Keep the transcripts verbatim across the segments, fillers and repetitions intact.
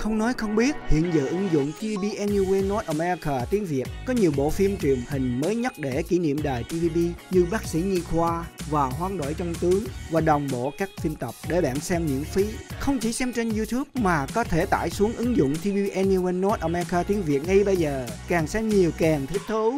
Không nói không biết, hiện giờ ứng dụng tê vê bê Anywhere North America tiếng Việt có nhiều bộ phim truyền hình mới nhất để kỷ niệm đài tê vê bê như Bác sĩ Nhi Khoa và Hoán đổi trong tướng, và đồng bộ các phim tập để bạn xem miễn phí. Không chỉ xem trên YouTube mà có thể tải xuống ứng dụng tê vê bê Anywhere North America tiếng Việt ngay bây giờ. Càng xem nhiều càng thích thú.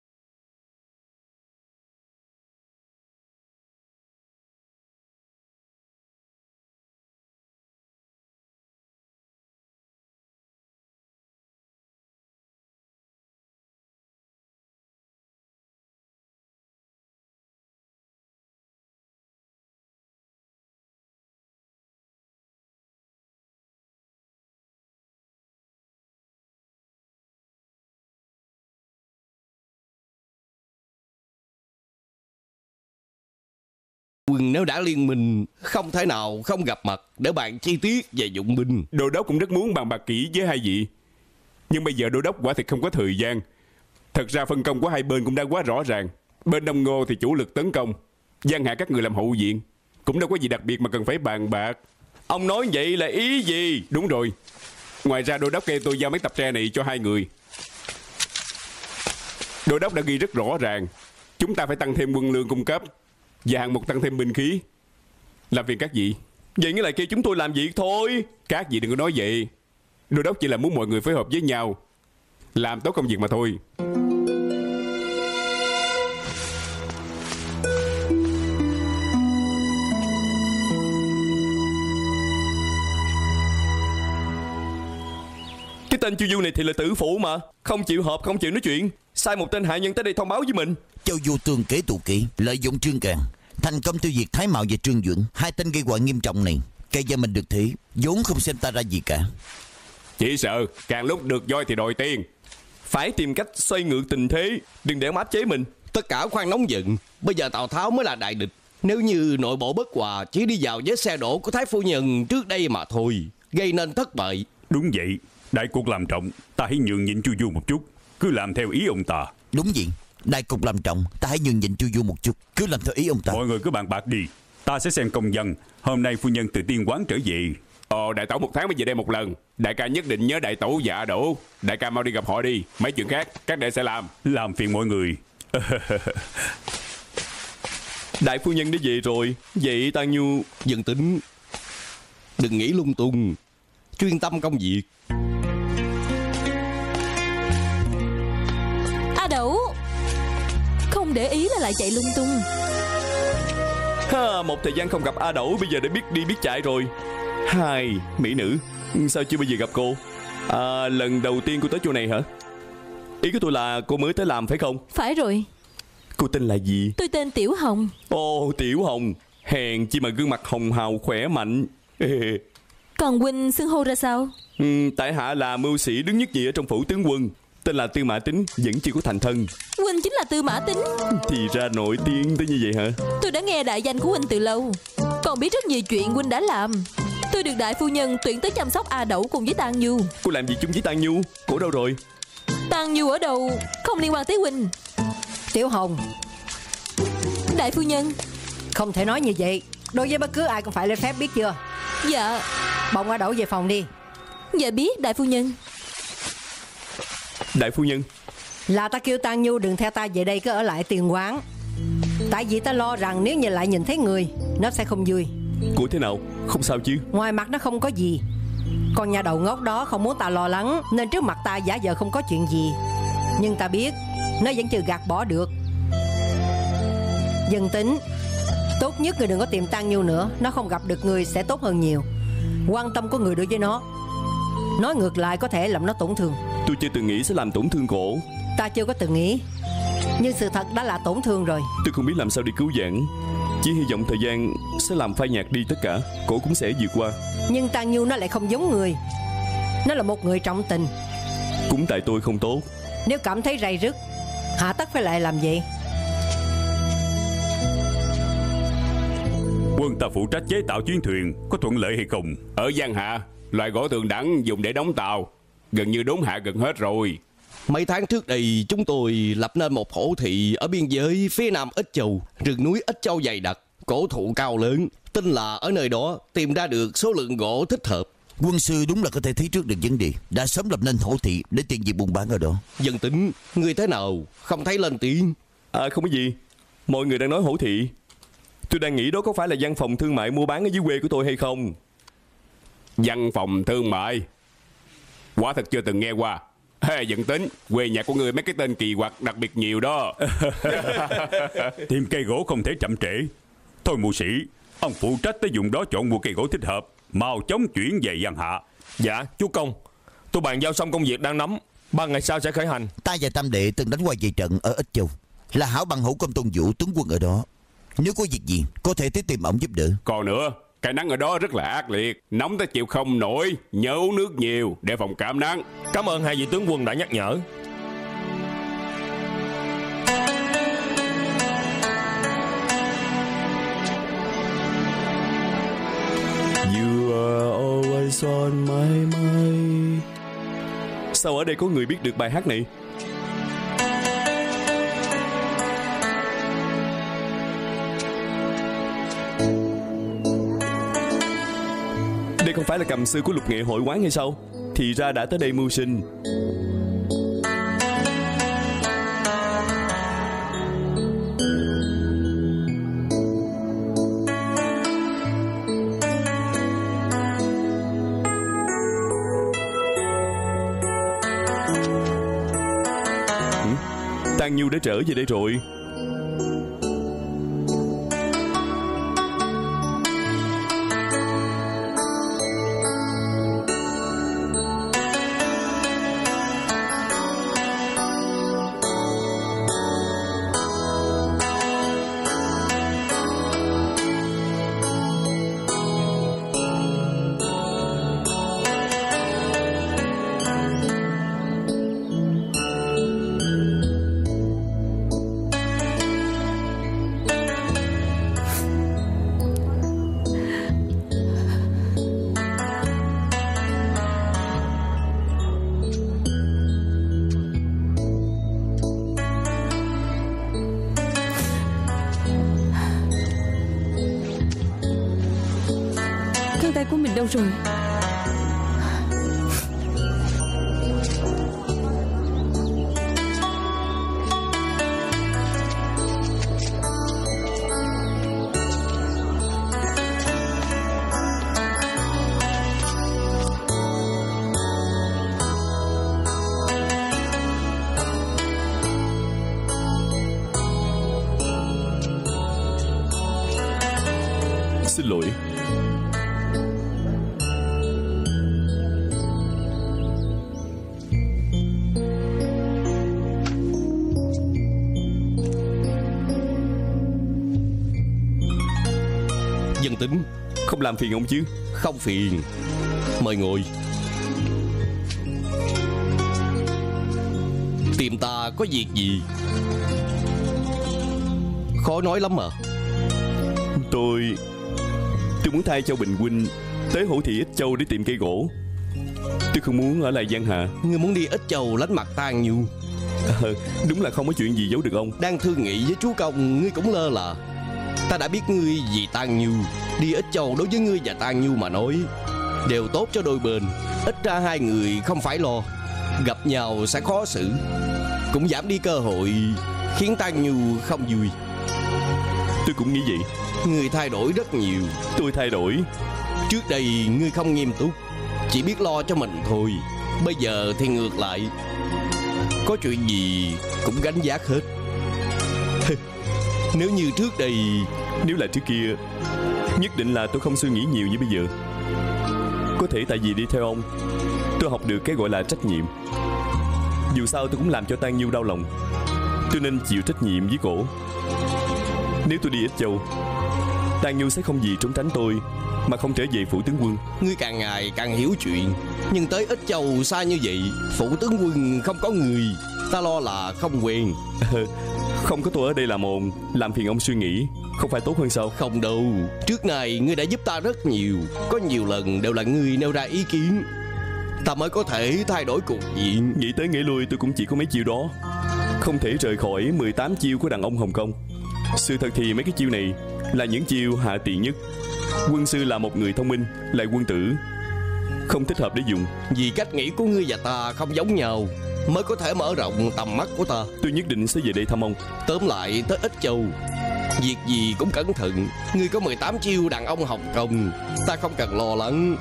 Quân nếu đã liên minh, không thể nào không gặp mặt để bàn chi tiết về dụng binh. Đô đốc cũng rất muốn bàn bạc kỹ với hai vị, nhưng bây giờ đô đốc quả thực không có thời gian. Thật ra phân công của hai bên cũng đã quá rõ ràng. Bên Đông Ngô thì chủ lực tấn công, giang hạ các người làm hậu viện. Cũng đâu có gì đặc biệt mà cần phải bàn bạc. Ông nói vậy là ý gì? Đúng rồi. Ngoài ra đô đốc kêu tôi giao mấy tập tre này cho hai người. Đô đốc đã ghi rất rõ ràng, chúng ta phải tăng thêm quân lương cung cấp và hạng mục tăng thêm binh khí. Làm phiền các vị. Vậy nghĩa là kêu chúng tôi làm việc thôi. Các vị đừng có nói vậy. Đô đốc chỉ là muốn mọi người phối hợp với nhau, làm tốt công việc mà thôi. Cái tên Chu Du này thì là tử phụ mà, không chịu họp, không chịu nói chuyện, sai một tên hạ nhân tới đây thông báo với mình. Châu Du tương kế tụ kỹ, lợi dụng Trương Càn, thành công tiêu diệt Thái Mạo và Trương Dưỡng, hai tên gây họa nghiêm trọng này. Cây gia mình được thế, vốn không xem ta ra gì cả. Chỉ sợ càng lúc được voi thì đòi tiền. Phải tìm cách xoay ngược tình thế, đừng để áp chế mình. Tất cả khoan nóng giận, bây giờ Tào Tháo mới là đại địch. Nếu như nội bộ bất hòa, chỉ đi vào với xe đổ của Thái phu nhân trước đây mà thôi, gây nên thất bại. Đúng vậy, đại cuộc làm trọng, ta hãy nhường nhịn Chu Du một chút, cứ làm theo ý ông ta. Đúng vậy, đại cục làm trọng, ta hãy nhường nhịn Chu Du một chút, cứ làm theo ý ông ta. Mọi người cứ bàn bạc đi, ta sẽ xem công văn. Hôm nay phu nhân từ Tiên Quán trở về. Ồ, đại tẩu một tháng mới về đây một lần. Đại ca nhất định nhớ đại tẩu dạ đổ. Đại ca mau đi gặp họ đi. Mấy chuyện khác các đệ sẽ làm. Làm phiền mọi người. Đại phu nhân đã về rồi. Vậy Tang Nhu dần tính, đừng nghĩ lung tung, chuyên tâm công việc. A Đẩu không để ý là lại chạy lung tung. Ha, một thời gian không gặp A Đẩu, bây giờ đã biết đi biết chạy rồi. Hai mỹ nữ, sao chưa bao giờ gặp cô? À, lần đầu tiên cô tới chỗ này hả? Ý của tôi là cô mới tới làm phải không? Phải rồi. Cô tên là gì? Tôi tên Tiểu Hồng. Ồ, Tiểu Hồng. Hèn chi mà gương mặt hồng hào khỏe mạnh. Còn huynh xưng hô ra sao? Ừ, tại hạ là mưu sĩ đứng nhất nhì ở trong phủ tướng quân, tên là Tư Mã Tính, vẫn chưa có thành thân. Huynh chính là Tư Mã Tính. Thì ra nổi tiếng tới như vậy hả? Tôi đã nghe đại danh của huynh từ lâu, còn biết rất nhiều chuyện huynh đã làm. Tôi được đại phu nhân tuyển tới chăm sóc A Đẩu cùng với Tang Nhu. Cô làm gì chung với Tang Nhu? Cổ đâu rồi? Tang Nhu ở đâu không liên quan tới huynh. Tiểu Hồng, đại phu nhân, không thể nói như vậy. Đối với bất cứ ai cũng phải lễ phép, biết chưa? Dạ. Bồng A Đẩu về phòng đi. Dạ biết đại phu nhân. Đại phu nhân, là ta kêu Tang Nhu đừng theo ta về đây, cứ ở lại Tiền Quán. Tại vì ta lo rằng nếu như lại nhìn thấy người, nó sẽ không vui. cô thế nào? Không sao chứ? Ngoài mặt nó không có gì, con nhà đầu ngốc đó không muốn ta lo lắng, nên trước mặt ta giả vờ không có chuyện gì. Nhưng ta biết nó vẫn chưa gạt bỏ được. Dân tính, tốt nhất người đừng có tìm Tang Nhu nữa. Nó không gặp được người sẽ tốt hơn nhiều. Quan tâm của người đối với nó, nói ngược lại có thể làm nó tổn thương. Tôi chưa từng nghĩ sẽ làm tổn thương cổ. Ta chưa có từng nghĩ, nhưng sự thật đã là tổn thương rồi. Tôi không biết làm sao đi cứu vãn, chỉ hy vọng thời gian sẽ làm phai nhạt đi tất cả, cổ cũng sẽ vượt qua. Nhưng Tang Nhu nó lại không giống người. Nó là một người trọng tình. Cũng tại tôi không tốt. Nếu cảm thấy rầy rứt, hạ tất phải lại làm vậy. Quân ta phụ trách chế tạo chuyến thuyền, có thuận lợi hay không? Ở Giang Hạ, loại gỗ tường đẳng dùng để đóng tàu gần như đốn hạ gần hết rồi. Mấy tháng trước đây chúng tôi lập nên một thổ thị ở biên giới phía nam Ích Châu, rừng núi Ích Châu dày đặc, cổ thụ cao lớn. Tin là ở nơi đó tìm ra được số lượng gỗ thích hợp. Quân sư đúng là có thể thấy trước được vấn đề, đã sớm lập nên Hổ Thị để tiền việc buôn bán ở đó. Dân Tính, ngươi thế nào? Không thấy lên tiếng. À không có gì, mọi người đang nói Hổ Thị. Tôi đang nghĩ đó có phải là văn phòng thương mại mua bán ở dưới quê của tôi hay không? Văn phòng thương mại? Quả thật chưa từng nghe qua. Hey, Dân Tính, quê nhà của người mấy cái tên kỳ quặc đặc biệt nhiều đó. Tìm cây gỗ không thể chậm trễ. Thôi mưu sĩ, ông phụ trách tới vùng đó chọn mua cây gỗ thích hợp, mau chóng chuyển về Giang Hạ. Dạ, chú Công, tôi bàn giao xong công việc đang nắm, ba ngày sau sẽ khởi hành. Ta và Tam Đệ từng đánh qua vài trận ở Ích Châu, là hảo bằng hữu Công Tôn Vũ tướng quân ở đó. Nếu có việc gì có thể tới tìm ổng giúp đỡ. Còn nữa, cái nắng ở đó rất là ác liệt, nóng tới chịu không nổi, nhớ uống nước nhiều để phòng cảm nắng. Cảm ơn hai vị tướng quân đã nhắc nhở. You are always on my mind. Sao ở đây có người biết được bài hát này? Đây không phải là cầm sư của Lục Nghệ hội quán hay sao? Thì ra đã tới đây mưu sinh. Tang Nhu đã trở về đây rồi. tay của mình đâu rồi? Xin lỗi. Dân Tính, không làm phiền ông chứ? Không phiền. Mời ngồi. Tìm ta có việc gì? Khó nói lắm mà. Tôi Tôi muốn thay Châu Bình huynh tới Hổ Thị Ích Châu để tìm cây gỗ. Tôi không muốn ở lại Giang Hạ. Ngươi muốn đi Ích Châu lánh mặt Tang Nhu? À, đúng là không có chuyện gì giấu được ông. Đang thương nghị với chú Công, ngươi cũng lơ là. Ta đã biết ngươi vì Tang Nhu. Đi Ích Châu đối với ngươi và Tang Nhu mà nói đều tốt cho đôi bên. Ít ra hai người không phải lo, gặp nhau sẽ khó xử, cũng giảm đi cơ hội khiến Tang Nhu không vui. Tôi cũng nghĩ vậy. Ngươi thay đổi rất nhiều. Tôi thay đổi? Trước đây ngươi không nghiêm túc, chỉ biết lo cho mình thôi. Bây giờ thì ngược lại, có chuyện gì cũng gánh vác hết. Nếu như trước đây, Nếu là trước kia, nhất định là tôi không suy nghĩ nhiều như bây giờ. Có thể tại vì đi theo ông, tôi học được cái gọi là trách nhiệm. Dù sao tôi cũng làm cho Tang Nhu đau lòng, tôi nên chịu trách nhiệm với cổ. Nếu tôi đi Ích Châu, Tang Nhu sẽ không gì trốn tránh tôi mà không trở về phủ tướng quân. ngươi càng ngày càng hiểu chuyện. Nhưng tới Ích Châu xa như vậy, phủ tướng quân không có người, ta lo là không quen. Không có tôi ở đây làm ồn, làm phiền ông suy nghĩ, không phải tốt hơn sao? Không đâu. Trước này ngươi đã giúp ta rất nhiều. Có nhiều lần đều là ngươi nêu ra ý kiến, ta mới có thể thay đổi cục diện. Nghĩ tới nghĩ lui tôi cũng chỉ có mấy chiêu đó, không thể rời khỏi mười tám chiêu của đàn ông Hồng Kông. Sự thật thì mấy cái chiêu này là những chiêu hạ tiện nhất. Quân sư là một người thông minh, lại quân tử, không thích hợp để dùng. Vì cách nghĩ của ngươi và ta không giống nhau, mới có thể mở rộng tầm mắt của ta. Tôi nhất định sẽ về đây thăm ông. Tóm lại tới Ích Châu, việc gì cũng cẩn thận. Ngươi có mười tám chiêu đàn ông Hồng Kông, ta không cần lo lắng.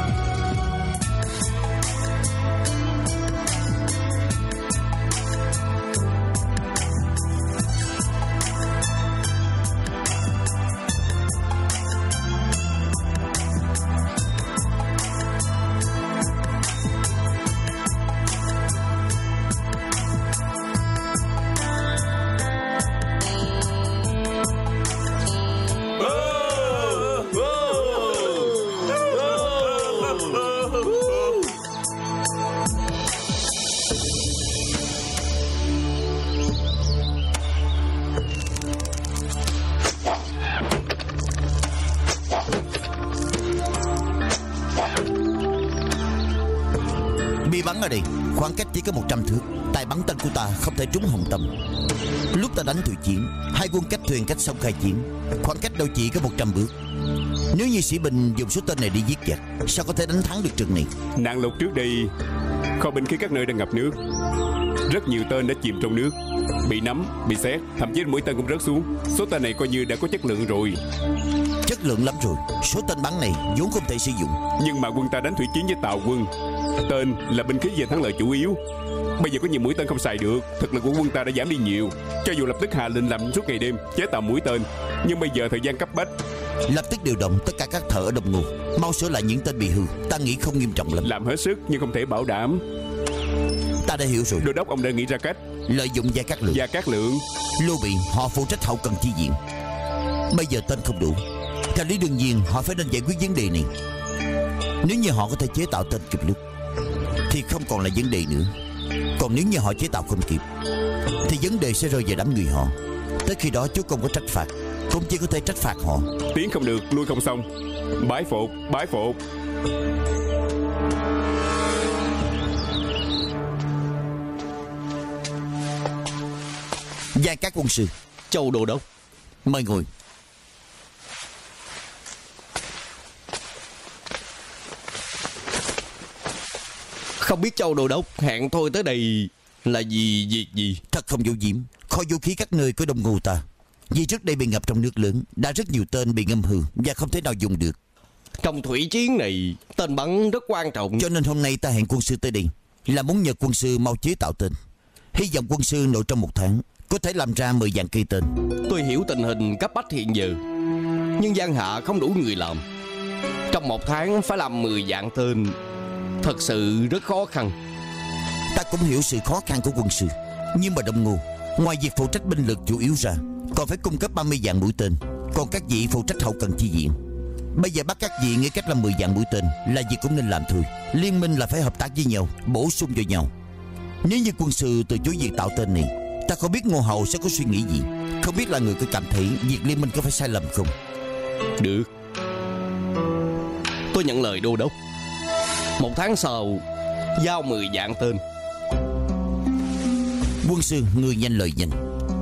Bi bắn ở đây, khoảng cách chỉ có một trăm thước. Tài bắn tên của ta không thể trúng hồng tâm. Lúc ta đánh thủy chiến, hai quân cách thuyền cách sông khai chiến, khoảng cách đâu chỉ có một trăm bước. Nếu như sĩ binh dùng số tên này đi giết giặc, sao có thể đánh thắng được trận này? Nạn lụt trước đây, kho binh khí các nơi đang ngập nước. Rất nhiều tên đã chìm trong nước, bị nắm, bị xé, thậm chí mũi tên cũng rớt xuống. Số tên này coi như đã có chất lượng rồi. Chất lượng lắm rồi. Số tên bắn này vốn không thể sử dụng. Nhưng mà quân ta đánh thủy chiến với Tào quân, tên là binh khí về thắng lợi chủ yếu. Bây giờ có nhiều mũi tên không xài được, thực lực của quân ta đã giảm đi nhiều. Cho dù lập tức hạ lệnh làm suốt ngày đêm chế tạo mũi tên, nhưng bây giờ thời gian cấp bách. Lập tức điều động tất cả các thợ ở Đông Ngô, mau sửa lại những tên bị hư. Ta nghĩ không nghiêm trọng lắm. Làm hết sức nhưng không thể bảo đảm. Ta đã hiểu rồi. Đô đốc ông đã nghĩ ra cách lợi dụng Gia Cát Lượng. Gia Cát Lượng Lưu Bị họ phụ trách hậu cần chi viện. Bây giờ tên không đủ, theo lý đương nhiên họ phải nên giải quyết vấn đề này. Nếu như họ có thể chế tạo tên kịp lúc thì không còn là vấn đề nữa. Còn nếu như họ chế tạo không kịp thì vấn đề sẽ rơi vào đám người họ. Tới khi đó chúa công có trách phạt cũng chỉ có thể trách phạt họ. Tiến không được, lui không xong. Bái phục, bái phục. Gia Cát quân sư. Châu đô đốc, mời ngồi. không biết Châu đô đốc hẹn tôi tới đây là vì việc gì? Thật không giấu giếm, kho vũ khí các nơi có Đông Ngô ta, vì trước đây bị ngập trong nước lớn, đã rất nhiều tên bị ngâm hư và không thể nào dùng được. Trong thủy chiến này, tên bắn rất quan trọng. Cho nên hôm nay ta hẹn quân sư tới đây là muốn nhờ quân sư mau chế tạo tên. Hy vọng quân sư nội trong một tháng có thể làm ra mười vạn cây tên. Tôi hiểu tình hình cấp bách hiện giờ, nhưng Giang Hạ không đủ người làm. Trong một tháng phải làm mười vạn tên, thật sự rất khó khăn. Ta cũng hiểu sự khó khăn của quân sư, nhưng mà Đông Ngô ngoài việc phụ trách binh lực chủ yếu ra, còn phải cung cấp ba mươi vạn mũi tên. Còn các vị phụ trách hậu cần chi viện. Bây giờ bắt các vị nghĩ cách làm mười vạn mũi tên là việc cũng nên làm thôi. Liên minh là phải hợp tác với nhau, bổ sung vào nhau. Nếu như quân sư từ chối việc tạo tên này, ta không biết Ngô Hầu sẽ có suy nghĩ gì. Không biết là người có cảm thấy việc liên minh có phải sai lầm không? Được, tôi nhận lời đô đốc. Một tháng sau giao mười vạn tên. Quân sư, người nhanh lời nhanh.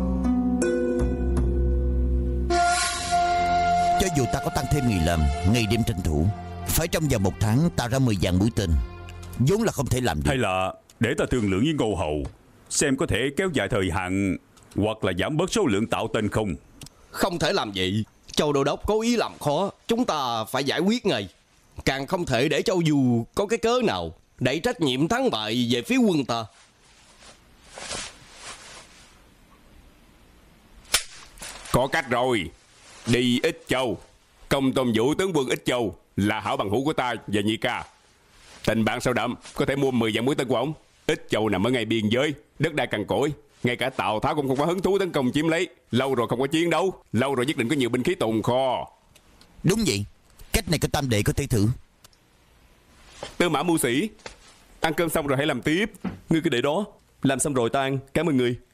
Cho dù ta có tăng thêm người làm, ngày đêm tranh thủ, phải trong vòng một tháng tạo ra mười vạn mũi tên vốn là không thể làm được. Hay là để ta thương lượng với Ngô Hầu, xem có thể kéo dài thời hạn hoặc là giảm bớt số lượng tạo tên không? Không thể làm vậy. Châu đô đốc cố ý làm khó, chúng ta phải giải quyết ngay. Càng không thể để Châu Du có cái cớ nào đẩy trách nhiệm thắng bại về phía quân ta. Có cách rồi. Đi Ích Châu. Công Tôn Vũ tướng quân Ích Châu là hảo bằng hữu của ta và Nhị ca. Tình bạn sâu đậm, có thể mua mười vạn mũi tên của ông. Ích Châu nằm ở ngay biên giới, đất đai cằn cỗi, ngay cả Tào Tháo cũng không có hứng thú tấn công chiếm lấy. Lâu rồi không có chiến đấu, lâu rồi nhất định có nhiều binh khí tồn kho. Đúng vậy, cách này có tam đệ có thể thử. Tư Mã Mưu Sĩ, ăn cơm xong rồi hãy làm tiếp. Ngươi cứ để đó, làm xong rồi ta ăn. Cảm ơn ngươi.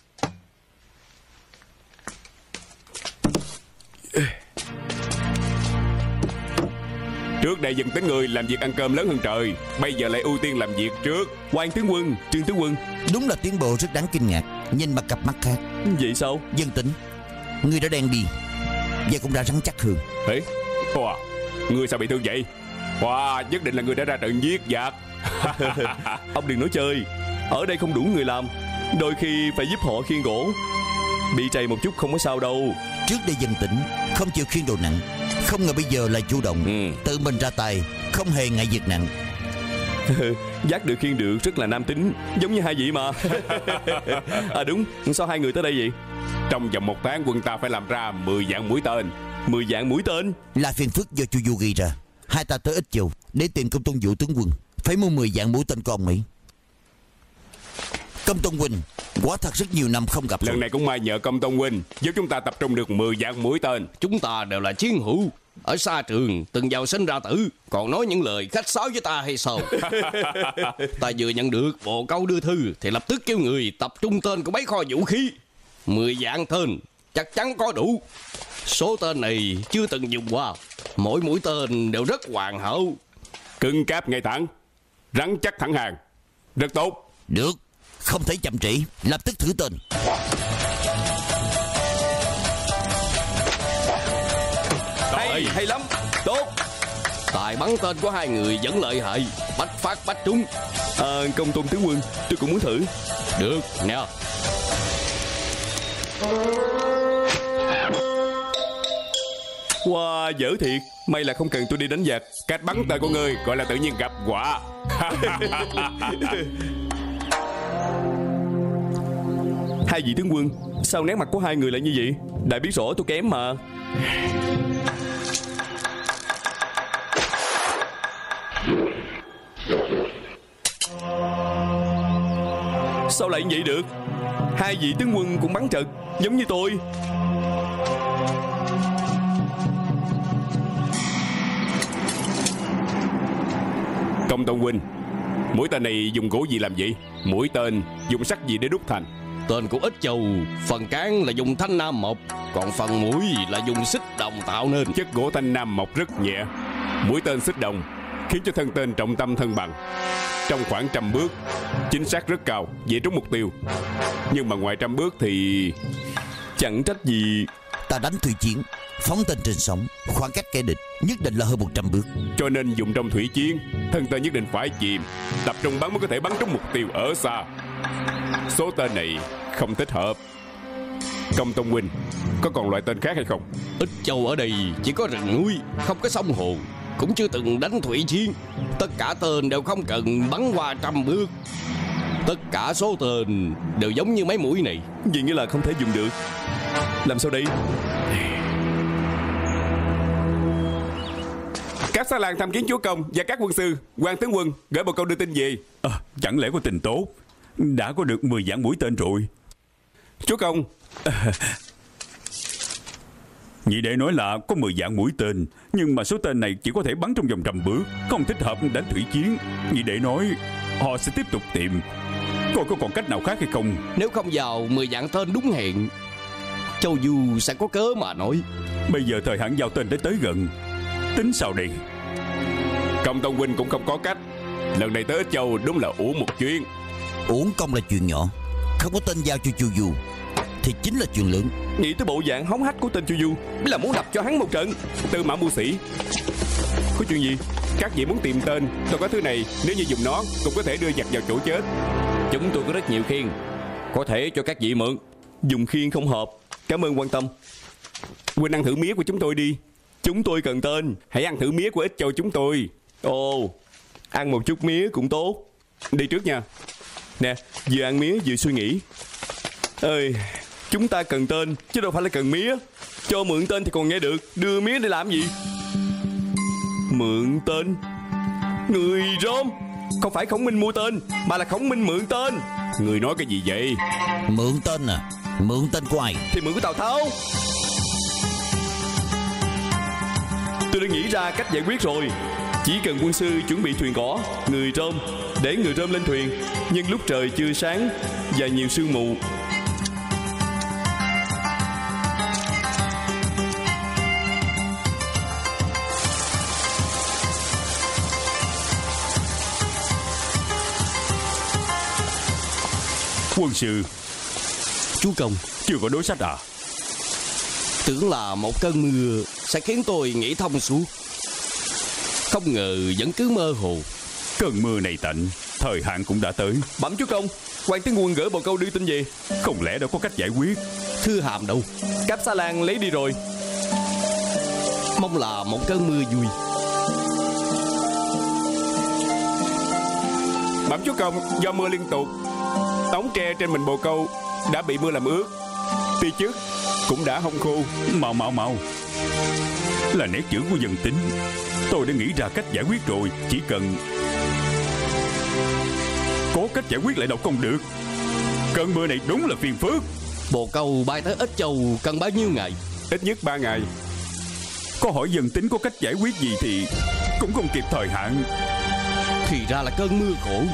Trước đây dân tính người làm việc ăn cơm lớn hơn trời, bây giờ lại ưu tiên làm việc trước. Quan tướng quân, Trương tướng quân. Đúng là tiến bộ rất đáng kinh ngạc, nhìn bằng cặp mắt khác. Vậy sao? Dân tính, ngươi đã đen đi và cũng đã rắn chắc hơn. Ê, ồ, ngươi sao bị thương vậy? Wow, nhất định là người đã ra trận giết giặc. Ông đừng nói chơi, ở đây không đủ người làm, đôi khi phải giúp họ khiêng gỗ. Bị trầy một chút không có sao đâu. Trước đây dân tỉnh, không chịu khiêng đồ nặng, không ngờ bây giờ là chủ động, Ừ. tự mình ra tay, không hề ngại việc nặng. Dắt được khiêng được rất là nam tính, giống như hai vị mà. À đúng, sao hai người tới đây vậy? Trong vòng một tháng quân ta phải làm ra mười vạn mũi tên. Mười vạn mũi tên. Là phiền phức do Chu Du gây ra. Hai ta tới Ích Châu để tìm Công Tôn Vũ tướng quân, phải mua mười vạn mũi tên của ông ấy. Công Tôn huynh quả thật rất nhiều năm không gặp Lần rồi. này cũng may nhờ Công Tôn huynh giúp chúng ta tập trung được mười vạn mũi tên. Chúng ta đều là chiến hữu, ở xa trường từng giàu sinh ra tử, còn nói những lời khách sáo với ta hay sao? Ta vừa nhận được bộ câu đưa thư thì lập tức kêu người tập trung tên của mấy kho vũ khí. Mười vạn tên chắc chắn có đủ. Số tên này chưa từng dùng qua, mỗi mũi tên đều rất hoàn hảo. Cứng cáp ngay thẳng, rắn chắc thẳng hàng, rất tốt. Được, không thể chậm trễ, lập tức thử tên. Hay, hay lắm, tốt. Tài bắn tên của hai người vẫn lợi hại, bách phát bách trúng. À, Công Tôn tướng quân, tôi cũng muốn thử. Được nè. Wow, dở thiệt. May là không cần tôi đi đánh giặc. Cách bắn tên của ngươi gọi là tự nhiên gặp quả. Hai vị tướng quân, sao nét mặt của hai người lại như vậy? Đại biết rõ tôi kém mà. Sao lại vậy được? Hai vị tướng quân cũng bắn trật, giống như tôi. Công Tôn huynh, mũi tên này dùng gỗ gì làm gì? Mũi tên dùng sắt gì để đúc thành? Tên của Ích Châu, phần cán là dùng thanh nam mộc, còn phần mũi là dùng xích đồng tạo nên. Chất gỗ thanh nam mộc rất nhẹ, mũi tên xích đồng khiến cho thân tên trọng tâm thân bằng. Trong khoảng trăm bước, chính xác rất cao, dễ trúng mục tiêu. Nhưng mà ngoài trăm bước thì chẳng trách gì. Ta đánh thủy chiến, phóng tên trên sóng, khoảng cách kẻ địch nhất định là hơn một trăm bước. cho nên dùng trong thủy chiến, thân tên nhất định phải chìm, tập trung bắn mới có thể bắn trúng mục tiêu ở xa. Số tên này không thích hợp. Công Tôn huynh, có còn loại tên khác hay không? Ích Châu ở đây chỉ có rừng núi, không có sông hồ, cũng chưa từng đánh thủy chiến. Tất cả tên đều không cần bắn qua trăm bước. Tất cả số tên đều giống như mấy mũi này. Vì nghĩa là không thể dùng được. Làm sao đây? Các xã làng tham kiến chúa công và các quân sư. Quan tướng quân gửi một câu đưa tin gì? À, chẳng lẽ có tin tốt? Đã có được mười vạn mũi tên rồi. Chúa công, Nhị đệ nói là có mười vạn mũi tên, nhưng mà số tên này chỉ có thể bắn trong vòng trăm bước, không thích hợp đánh thủy chiến. Nhị đệ nói họ sẽ tiếp tục tìm, coi có còn cách nào khác hay không. nếu không vào mười vạn tên đúng hẹn, Châu Du sẽ có cớ mà nói. Bây giờ thời hạn giao tên đã tới gần, tính sao đây? Công Tôn huynh cũng không có cách. Lần này tới Ích Châu đúng là uổng một chuyến. Uổng công là chuyện nhỏ, không có tên giao cho Chu Du thì chính là chuyện lớn. Nghĩ tới bộ dạng hống hách của tên Chu Du là muốn đập cho hắn một trận. Tư mã mưu sĩ, có chuyện gì? Các vị muốn tìm tên, tôi có thứ này, nếu như dùng nó cũng có thể đưa giặc vào chỗ chết. Chúng tôi có rất nhiều khiên, có thể cho các vị mượn. Dùng khiên không hợp. Cảm ơn quan tâm. Huynh ăn thử mía của chúng tôi đi. Chúng tôi cần tên. Hãy ăn thử mía của Ích Châu chúng tôi. Ồ, ăn một chút mía cũng tốt. Đi trước nha. Nè, vừa ăn mía vừa suy nghĩ. Ơi, chúng ta cần tên chứ đâu phải là cần mía. Cho mượn tên thì còn nghe được, đưa mía để làm gì? Mượn tên? Người Rôm. Không phải Khổng Minh mua tên, mà là Khổng Minh mượn tên. Người nói cái gì vậy? Mượn tên à? Mượn tên của ai? Thì mượn của Tào Tháo. Tôi đã nghĩ ra cách giải quyết rồi. Chỉ cần quân sư chuẩn bị thuyền cỏ, người Rôm, để người Rôm lên thuyền nhưng lúc trời chưa sáng và nhiều sương mù. Quân sư, Chú công, chưa có đối sách à? tưởng là một cơn mưa sẽ khiến tôi nghĩ thông suốt. Không ngờ vẫn cứ mơ hồ. Cơn mưa này tạnh, thời hạn cũng đã tới. Bẩm chúa công, quan tướng quân gửi bồ câu đưa tin về. Không lẽ đã có cách giải quyết? Thư hàm đâu? Cáp Sa Lan lấy đi rồi. Mong là một cơn mưa vui. Bẩm chúa công, do mưa liên tục, ống tre trên mình bồ câu đã bị mưa làm ướt, ti chức cũng đã hong khô. Mau mau mau, là nét chữ của dân tính. Tôi đã nghĩ ra cách giải quyết rồi. Chỉ cần có cách giải quyết lại đọc không được. Cơn mưa này đúng là phiền phức. Bồ câu bay tới Ích Châu cần bao nhiêu ngày? Ít nhất ba ngày. Có hỏi dân tính có cách giải quyết gì thì cũng không kịp thời hạn. Thì ra là cơn mưa khổ.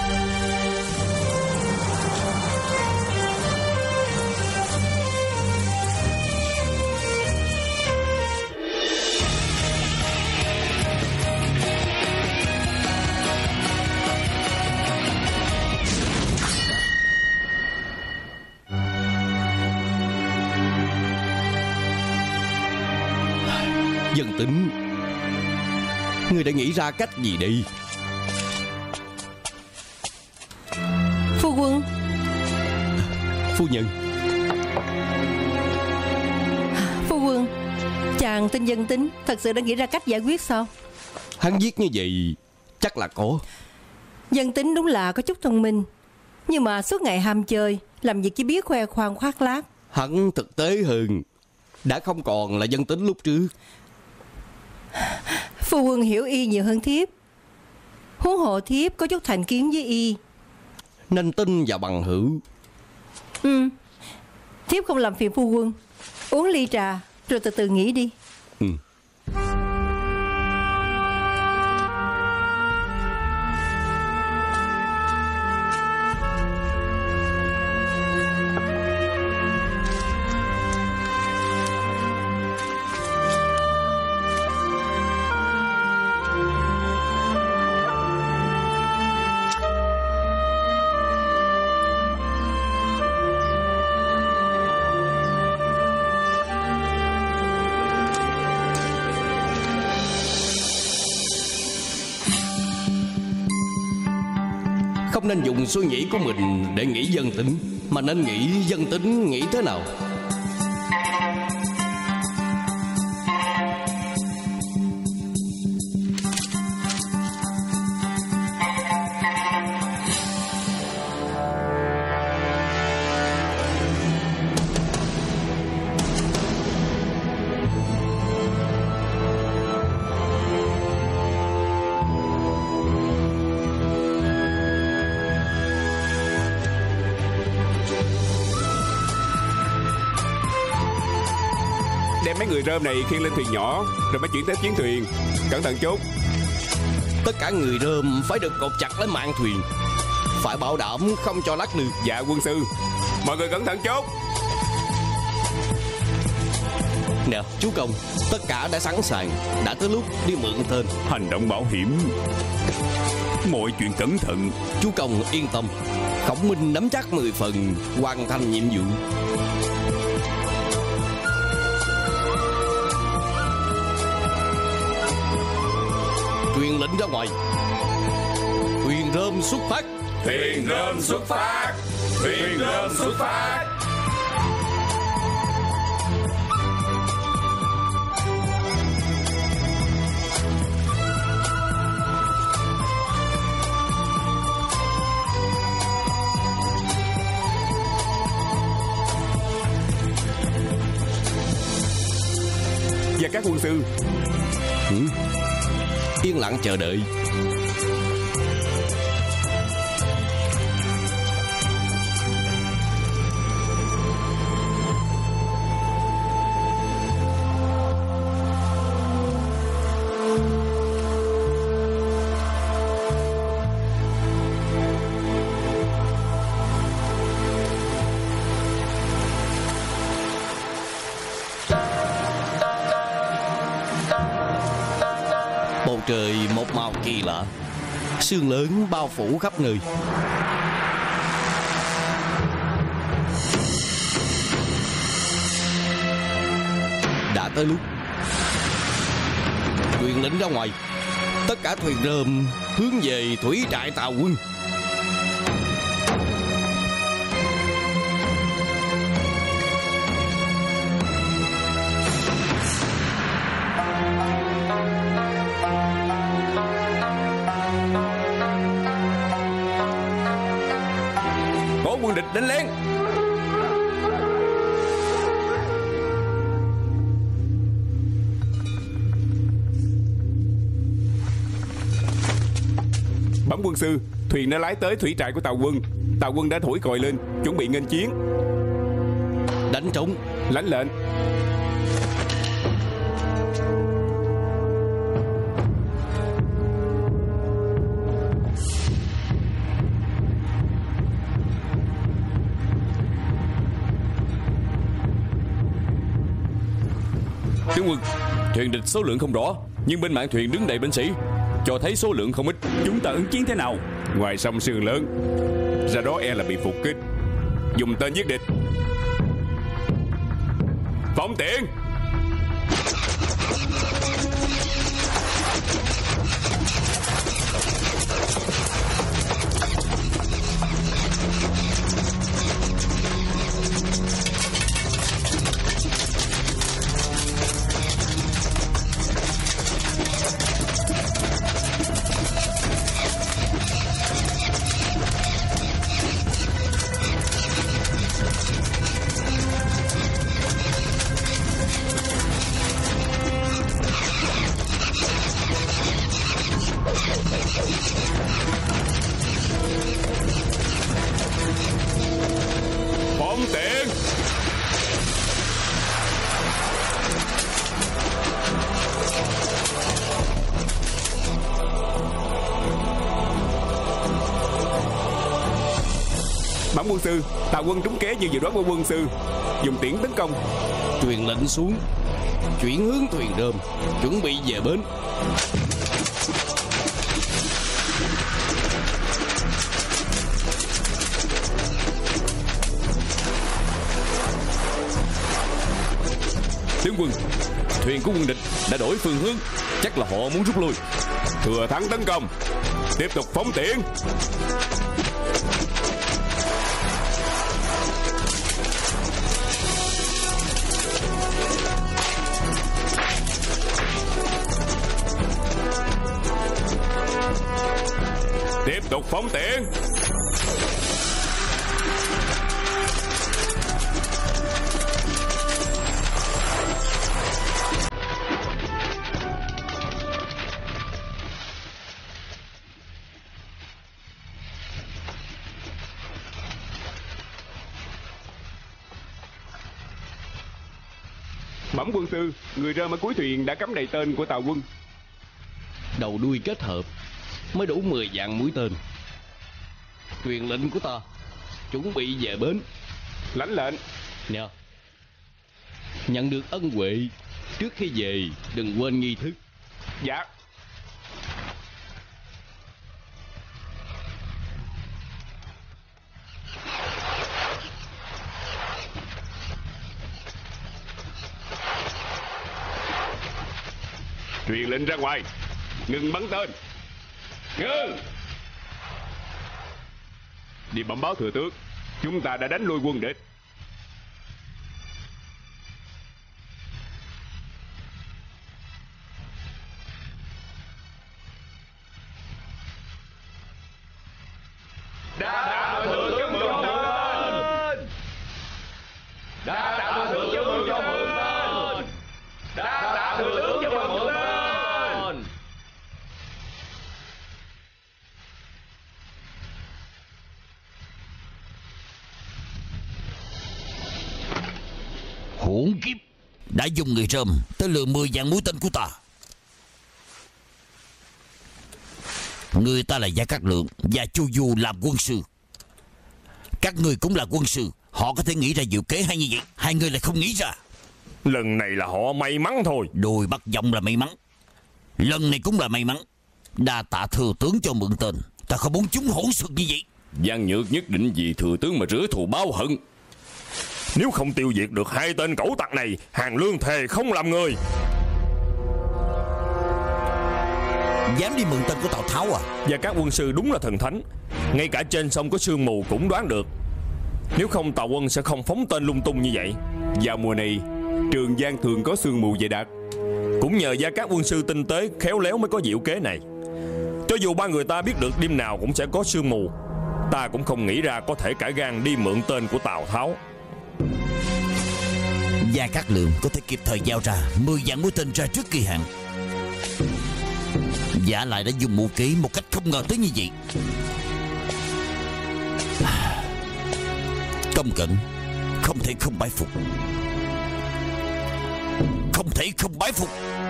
Dân Tính, ngươi đã nghĩ ra cách gì đi? Phu quân. Phu nhân. Phu quân, chàng tên Dân Tính thật sự đã nghĩ ra cách giải quyết sao? Hắn viết như vậy chắc là có. Dân Tính đúng là có chút thông minh, nhưng mà suốt ngày ham chơi, làm việc chỉ biết khoe khoang khoác lác. Hắn thực tế hơn, đã không còn là Dân Tính lúc trước. Phu quân hiểu y nhiều hơn thiếp. Huống hộ thiếp có chút thành kiến với y, nên tin vào bằng hữu. Ừ, thiếp không làm phiền phu quân. Uống ly trà rồi từ từ nghĩ đi. Ừ. Không nên dùng suy nghĩ của mình để nghĩ Dân Tính, mà nên nghĩ Dân Tính nghĩ thế nào. Đem mấy người rơm này khiêng lên thuyền nhỏ, rồi mới chuyển tới chiến thuyền. Cẩn thận chút. Tất cả người rơm phải được cột chặt lấy mạn thuyền, phải bảo đảm không cho lắc lư. Dạ quân sư. Mọi người cẩn thận chút. Nè chú công, tất cả đã sẵn sàng, đã tới lúc đi mượn tên. Hành động mạo hiểm, mọi chuyện cẩn thận. Chú công yên tâm, Khổng Minh nắm chắc mười phần hoàn thành nhiệm vụ. Truyền lệnh ra ngoài. Thuyền rơm xuất phát. Thuyền rơm xuất phát. Thuyền rơm xuất phát. Và các quân sư. Ừ. Yên lặng chờ đợi. Bầu trời một màu kỳ lạ, sương lớn bao phủ khắp nơi. Đã tới lúc. Truyền lệnh ra ngoài. Tất cả thuyền rơm hướng về thủy trại Tào Quân. Có quân địch đánh lén. Bẩm quân sư, thuyền đã lái tới thủy trại của Tào Quân. Tào Quân đã thổi còi lên, chuẩn bị nghênh chiến. Đánh trống. Lãnh lệnh. Tướng quân, thuyền địch số lượng không rõ, nhưng bên mạn thuyền đứng đầy binh sĩ, cho thấy số lượng không ít. Chúng ta ứng chiến thế nào? Ngoài sông Sương Lớn, ra đó e là bị phục kích. Dùng tên giết địch. Phóng tiễn. Phóng tiễn. Bẩm quân sư, Tào Quân trúng kế như dự đoán của quân sư, dùng tiễn tấn công. Truyền lệnh xuống, chuyển hướng thuyền rơm, chuẩn bị về bến. Tướng quân, thuyền của quân địch đã đổi phương hướng, chắc là họ muốn rút lui. Thừa thắng tấn công, tiếp tục phóng tiễn. Tiếp tục phóng tiễn. Bẩm quân sư, người rơm ở cuối thuyền đã cắm đầy tên của Tào Quân. Đầu đuôi kết hợp mới đủ mười vạn mũi tên. Truyền lệnh của ta, chuẩn bị về bến. Lãnh lệnh. Nè, nhận được ân huệ, trước khi về đừng quên nghi thức. Dạ. Truyền lệnh ra ngoài, ngừng bắn tên. Ngưng. Đi bẩm báo thừa tướng, chúng ta đã đánh lui quân địch. Đa tạ thừa tướng mượn tên. Đa tạ thừa tướng cho mượn tên. Đa tạ thừa tướng cho mượn tên. Hỗn kiếp, đã dùng người rơm tới lừa mười vạn mũi tên của ta. Người ta là Gia Cát Lượng và Chu Du làm quân sư. Các người cũng là quân sư, họ có thể nghĩ ra diệu kế hay như vậy, hai người lại không nghĩ ra. Lần này là họ may mắn thôi. Đồi bắt giọng là may mắn, lần này cũng là may mắn. Đa tạ thừa tướng cho mượn tên, ta không muốn chúng hỗn xược như vậy. Giang Nhược nhất định vì thừa tướng mà rửa thù báo hận. Nếu không tiêu diệt được hai tên cẩu tặc này, Hàng Lương thề không làm người. Dám đi mượn tên của Tào Tháo à? Và các quân sư đúng là thần thánh, ngay cả trên sông có sương mù cũng đoán được. Nếu không Tào quân sẽ không phóng tên lung tung như vậy. Vào mùa này Trường Giang thường có sương mù dày đặc. Cũng nhờ gia các quân sư tinh tế khéo léo mới có diệu kế này. Cho dù ba người ta biết được đêm nào cũng sẽ có sương mù, ta cũng không nghĩ ra có thể cả gan đi mượn tên của Tào Tháo. Gia Cát Lượng có thể kịp thời giao ra mười vạn mũi tên ra trước kỳ hạn. Giả lại đã dùng mưu kế một cách không ngờ tới như vậy. Công Cận không thể không bái phục, không thể không bái phục.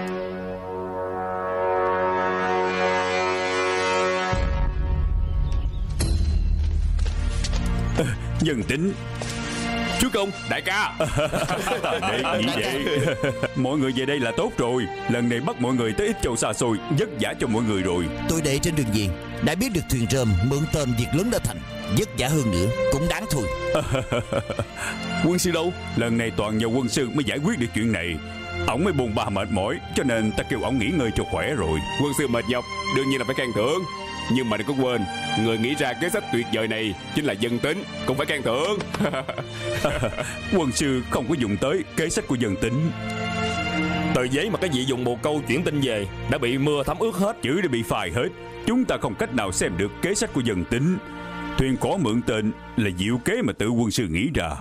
Dân Tính. Chúa công, đại ca. Đây nghĩ vậy. Mọi người về đây là tốt rồi. Lần này bắt mọi người tới ít châu xa xôi, vất vả cho mọi người rồi. Tôi đệ trên đường về đã biết được thuyền rơm mượn tên việc lớn đã thành. Vất vả hơn nữa cũng đáng thôi. Quân sư đâu? Lần này toàn nhờ quân sư mới giải quyết được chuyện này. Ổng mới buồn bã mệt mỏi, cho nên ta kêu ổng nghỉ ngơi cho khỏe rồi. Quân sư mệt nhọc đương nhiên là phải khen thưởng, nhưng mà đừng có quên, người nghĩ ra kế sách tuyệt vời này chính là Dân Tính, cũng phải khen thưởng. Quân sư không có dùng tới kế sách của Dân Tính. Tờ giấy mà cái vị dùng bồ câu chuyển tin về đã bị mưa thấm ướt hết. Chữ đã bị phai hết. Chúng ta không cách nào xem được kế sách của Dân Tính. Thuyền cỏ mượn tên là diệu kế mà tự quân sư nghĩ ra.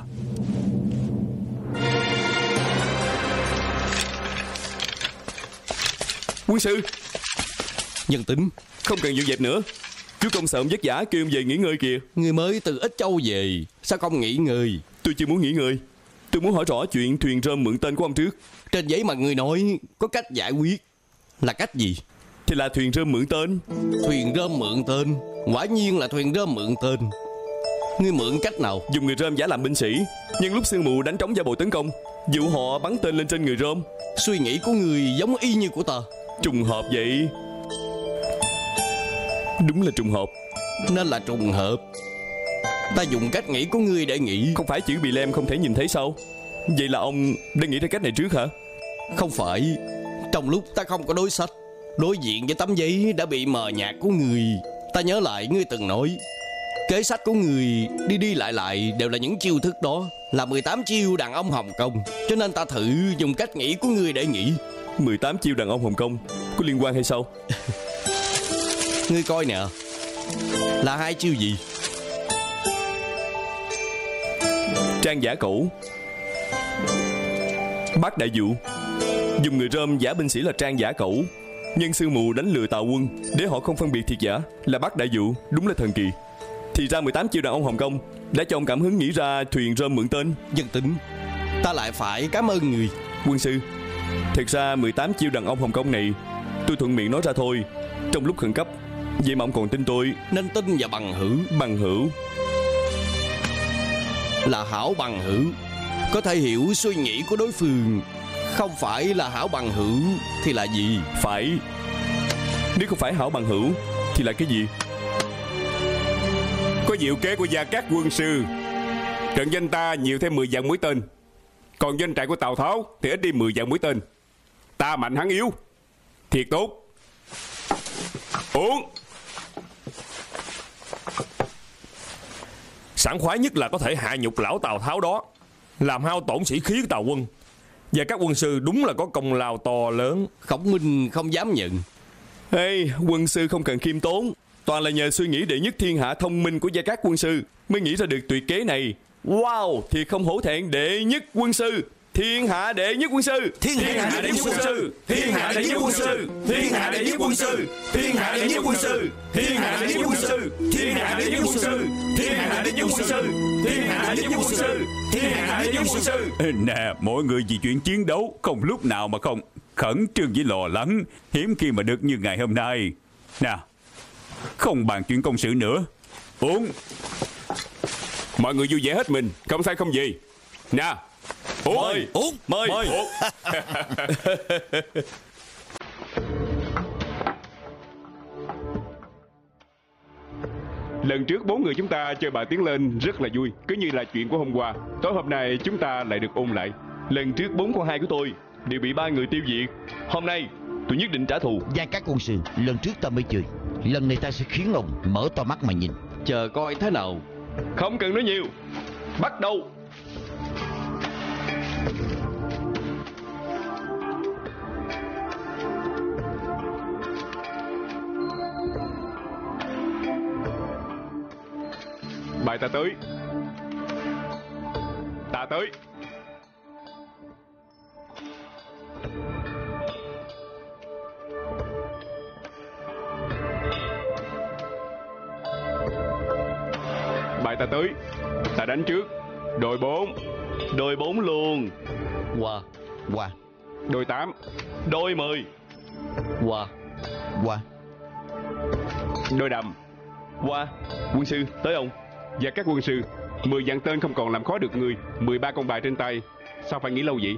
Quân sư, Dân Tính, không cần dọn dẹp nữa. Chúa công sợ ông vất vả kêu ông về nghỉ ngơi kìa. người mới từ Ích Châu về, sao không nghỉ ngơi? Tôi chưa muốn nghỉ ngơi. Tôi muốn hỏi rõ chuyện thuyền rơm mượn tên của ông trước. Trên giấy mà người nói có cách giải quyết. Là cách gì? Thì là thuyền rơm mượn tên. Thuyền rơm mượn tên? Quả nhiên là thuyền rơm mượn tên. Ngươi mượn cách nào? Dùng người rơm giả làm binh sĩ, nhân lúc sương mù đánh trống giả bộ tấn công, dụ họ bắn tên lên trên người rơm. Suy nghĩ của người giống y như của ta. Trùng hợp vậy. Đúng là trùng hợp. Nên là trùng hợp. Ta dùng cách nghĩ của ngươi để nghĩ. Không phải chữ bị lem không thể nhìn thấy sao? Vậy là ông đã nghĩ ra cách này trước hả? Không phải. Trong lúc ta không có đối sách, đối diện với tấm giấy đã bị mờ nhạt của người, ta nhớ lại ngươi từng nói kế sách của người đi đi lại lại đều là những chiêu thức đó, là mười tám chiêu đàn ông Hồng Kông. Cho nên ta thử dùng cách nghĩ của ngươi để nghĩ. Mười tám chiêu đàn ông Hồng Kông có liên quan hay sao? Ngươi coi nè, là hai chiêu gì? Trang giả cẩu, Bác đại dụ. Dùng người rơm giả binh sĩ là Trang giả cẩu, nhân sương mù đánh lừa Tào quân để họ không phân biệt thiệt giả là Bác đại dụ. Đúng là thần kỳ. Thì ra mười tám chiêu đàn ông Hồng Kông đã cho ông cảm hứng nghĩ ra thuyền rơm mượn tên. Dân Tính, ta lại phải cảm ơn người. Quân sư, thật ra mười tám chiêu đàn ông Hồng Kông này tôi thuận miệng nói ra thôi, trong lúc khẩn cấp. Vậy mà ông còn tin tôi. Nên tin vào bằng hữu. Bằng hữu là hảo bằng hữu, có thể hiểu suy nghĩ của đối phương. Không phải là hảo bằng hữu thì là gì? Phải. Nếu không phải hảo bằng hữu thì là cái gì? Có diệu kế của Gia Cát quân sư, trận danh ta nhiều thêm mười vạn mũi tên, còn doanh trại của Tào Tháo thì ít đi mười vạn mũi tên. Ta mạnh hắn yếu, thiệt tốt. Uống. Sảng khoái nhất là có thể hạ nhục lão Tào Tháo đó, làm hao tổn sĩ khí của Tào quân. Và các quân sư đúng là có công lao to lớn. Khổng Minh không dám nhận. Hey, quân sư không cần khiêm tốn, toàn là nhờ suy nghĩ đệ nhất thiên hạ thông minh của Gia Cát quân sư mới nghĩ ra được tuyệt kế này. Wow, thì không hổ thẹn đệ nhất quân sư, thiên hạ đệ nhất quân sư, Thiên hạ đệ nhất quân sư, thiên hạ đệ nhất quân sư, thiên hạ đệ nhất quân sư, thiên hạ đệ nhất quân sư, thiên hạ đệ nhất quân sư, thiên hạ đệ nhất quân sư, thiên hạ đệ nhất quân sư, thiên hạ đệ nhất quân sư, thiên hạ đệ nhất quân sư. Nè, mọi người vì chuyện chiến đấu không lúc nào mà không khẩn trương với lo lắng, hiếm khi mà được như ngày hôm nay. Nè, không bàn chuyện công sự nữa. Uống. Mọi người vui vẻ hết mình, không sai không gì. Nè, uống. Mời, uống, mời, mời. uống. Lần trước bốn người chúng ta chơi bài tiến lên rất là vui, cứ như là chuyện của hôm qua. Tối hôm nay chúng ta lại được ôn lại. Lần trước bốn con hai của tôi đều bị ba người tiêu diệt. Hôm nay tôi nhất định trả thù. Gia Cát quân sư, lần trước ta mới chơi, lần này ta sẽ khiến ông mở to mắt mà nhìn. Chờ coi thế nào. Không cần nói nhiều, bắt đầu. Bài ta tới. Ta tới. Bài ta tới. Ta đánh trước. Đôi bốn. Đôi bốn luôn. Qua. Qua. Đôi tám. Đôi mười. Qua. Qua. Đôi đầm. Qua. Quân sư, tới ông. Và các quân sư, mười vạn tên không còn làm khó được người. Mười ba con bài trên tay. Sao phải nghĩ lâu vậy?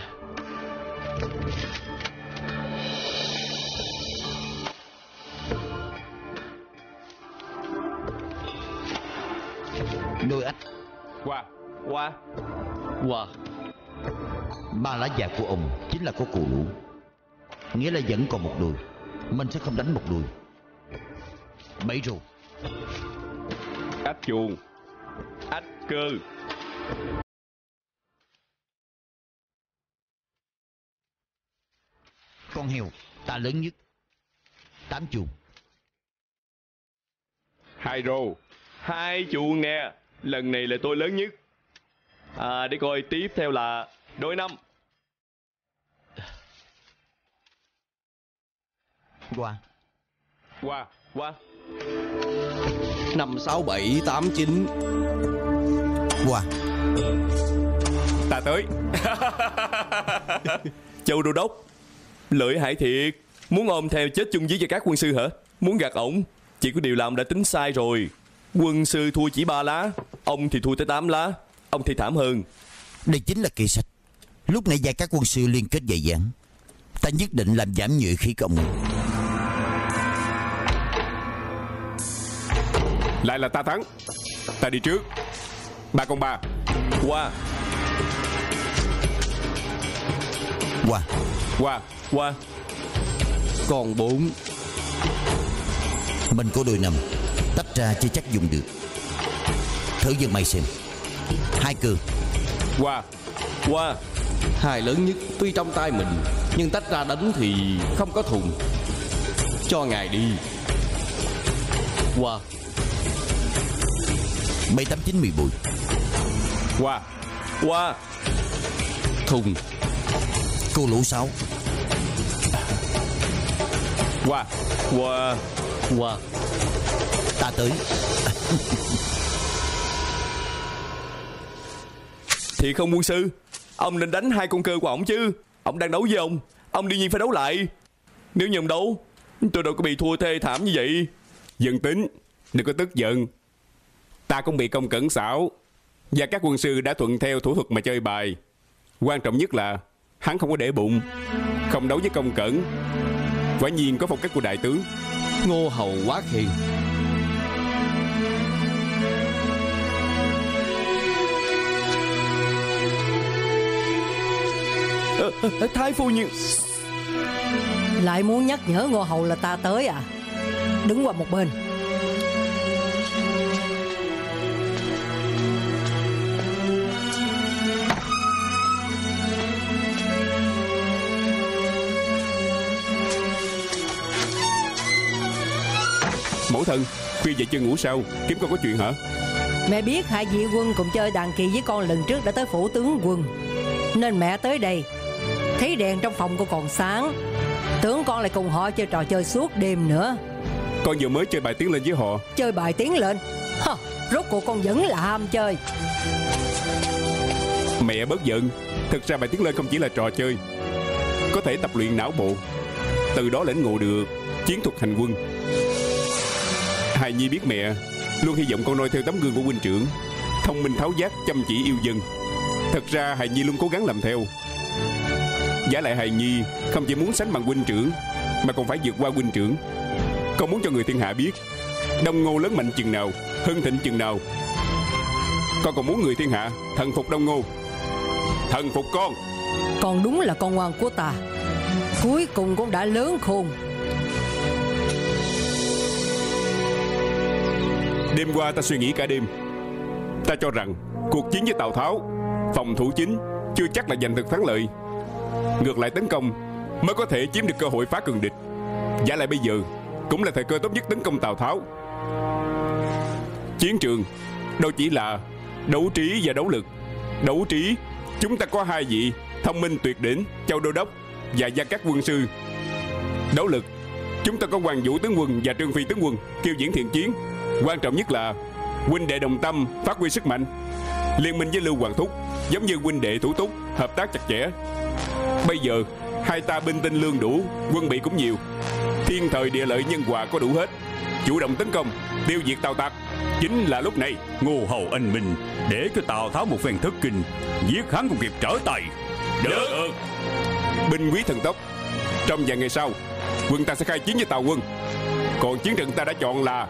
Đôi ách. Qua. Qua. Qua. Ba lá vàng của ông chính là có cù lũ, nghĩa là vẫn còn một đôi. Mình sẽ không đánh một đôi. Bảy rồi. Ách chuồng. Ách cơ. Con heo. Ta lớn nhất. Tám chuồng. Hai rô. Hai chuồng nè. Lần này là tôi lớn nhất. À, để coi tiếp theo là đôi năm. Qua. Qua. Qua. Năm sáu bảy tám chín. Qua. Ta tới. Châu Đô Đốc, lợi hại thiệt. Muốn ôm theo chết chung với Gia Cát quân sư hả? Muốn gạt ổng? Chỉ có điều làm đã tính sai rồi. Quân sư thua chỉ ba lá, ông thì thua tới tám lá. Ông thì thảm hơn. Đây chính là kệ sách. Lúc nãy Gia Cát quân sư liên kết dày dặn, ta nhất định làm giảm nhuệ khí của ông. Lại là ta thắng. Ta đi trước. Ba con ba. Qua. Qua. Qua. Qua. Còn bốn. Mình có đôi năm, tách ra chưa chắc dùng được. Thử dân mày xem. Hai cơ. Qua. Qua. Hai lớn nhất tuy trong tay mình, nhưng tách ra đánh thì không có thùng. Cho ngài đi. Qua. Bảy tám chín mười bụi. Qua. Qua. Thùng. Cô lũ sáu. Qua. Qua. Qua. Ta tới. Thì không quân sư, ông nên đánh hai con cơ của ổng chứ. Ông đang đấu với ông, ông đương nhiên phải đấu lại. Nếu như ông đấu, tôi đâu có bị thua thê thảm như vậy. Dân tính, đừng có tức giận. Ta cũng bị công cẩn xảo, và các quân sư đã thuận theo thủ thuật mà chơi bài. Quan trọng nhất là hắn không có để bụng, không đấu với công cẩn. Quả nhiên có phong cách của đại tướng. Ngô Hầu quá khen. à, à, Thái phu nhân. Lại muốn nhắc nhở Ngô Hầu là ta tới à? Đứng qua một bên. Mẫu thân, khuya vậy chưa ngủ sao? Kiếm con có chuyện hả? Mẹ biết hai vị quân cùng chơi đàn kỳ với con lần trước đã tới phủ tướng quân, nên mẹ tới đây thấy đèn trong phòng cô còn sáng, tưởng con lại cùng họ chơi trò chơi suốt đêm nữa. Con vừa mới chơi bài tiến lên với họ. Chơi bài tiến lên? Hơ, rốt cuộc con vẫn là ham chơi. Mẹ bớt giận. Thực ra bài tiến lên không chỉ là trò chơi, có thể tập luyện não bộ, từ đó lĩnh ngộ được chiến thuật hành quân. Hài Nhi biết mẹ luôn hy vọng con noi theo tấm gương của huynh trưởng, thông minh tháo vát, chăm chỉ yêu dân. Thật ra Hài Nhi luôn cố gắng làm theo. Giả lại Hài Nhi không chỉ muốn sánh bằng huynh trưởng, mà còn phải vượt qua huynh trưởng. Con muốn cho người thiên hạ biết Đông Ngô lớn mạnh chừng nào, hưng thịnh chừng nào. Con còn muốn người thiên hạ thần phục Đông Ngô, thần phục con. Con đúng là con ngoan của ta. cuối cùng cũng đã lớn khôn. Đêm qua ta suy nghĩ cả đêm. Ta cho rằng cuộc chiến với Tào Tháo, phòng thủ chính chưa chắc là giành được thắng lợi. Ngược lại tấn công mới có thể chiếm được cơ hội phá cường địch. Giả lại bây giờ cũng là thời cơ tốt nhất tấn công Tào Tháo. Chiến trường đâu chỉ là đấu trí và đấu lực. Đấu trí, chúng ta có hai vị thông minh tuyệt đỉnh, Châu Đô Đốc và Gia Cát Quân Sư. Đấu lực, chúng ta có Hoàng Vũ tướng quân và Trương Phi tướng quân kiêu diễn thiện chiến. Quan trọng nhất là huynh đệ đồng tâm, phát huy sức mạnh, liên minh với Lưu Hoàng Thúc, giống như huynh đệ thủ túc, hợp tác chặt chẽ. Bây giờ hai ta binh tinh lương đủ, quân bị cũng nhiều, thiên thời địa lợi nhân hòa có đủ hết. Chủ động tấn công, tiêu diệt Tào Tặc chính là lúc này. Ngô hầu anh minh, để cho Tào Tháo một phen thất kinh, giết hắn cũng kịp trở tay. Được, Được. Binh quý thần tốc. Trong vài ngày sau, quân ta sẽ khai chiến với Tào quân. Còn chiến trận ta đã chọn là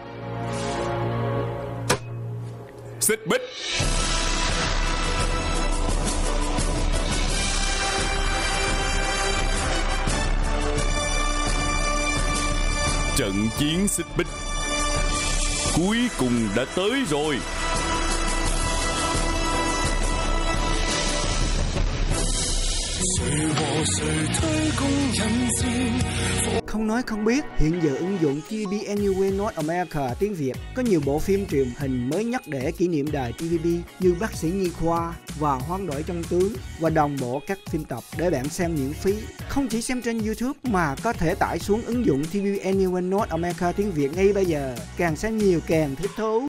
Xích Bích. Trận chiến Xích Bích cuối cùng đã tới rồi. Không nói không biết, hiện giờ ứng dụng ti vi bê Anywhere North America tiếng Việt có nhiều bộ phim truyền hình mới nhất để kỷ niệm đài ti vi bê như Bác sĩ Nhi Khoa và Hoán đổi trong tướng, và đồng bộ các phim tập để bạn xem miễn phí. Không chỉ xem trên YouTube mà có thể tải xuống ứng dụng ti vi bê Anywhere North America tiếng Việt ngay bây giờ. Càng xem nhiều càng thích thú.